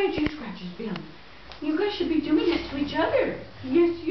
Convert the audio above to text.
did you scratch his bin? You guys should be doing it to each other. Yes,